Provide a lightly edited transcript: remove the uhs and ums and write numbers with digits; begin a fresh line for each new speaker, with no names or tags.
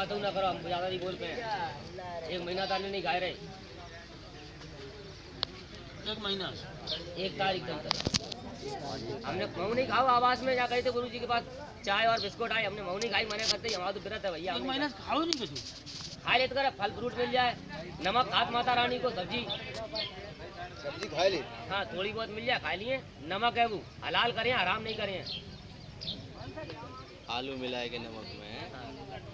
बातों ना करो, हम ज्यादा नहीं बोल पे हैं। 1 महीना ताने नहीं खाए रहे,
1 महीना
1 तारीख तक हमने मऊ नहीं खाओ। आवास में जा गए थे गुरु जी के पास, चाय और बिस्कुट आए, हमने मऊ नहीं खाई, मना करते ही हमारा तो बिरत है भैया।
1 महीना खाओ नहीं कुछ,
खा लेते कर, फल फ्रूट मिल जाए, नमक हाथ माता रानी को, सब्जी खा ली, हाँ थोड़ी बहुत मिल जाए खा लिए। नमक है वो हलाल करें, हराम नहीं करें।
आलू मिलाए के नमक में।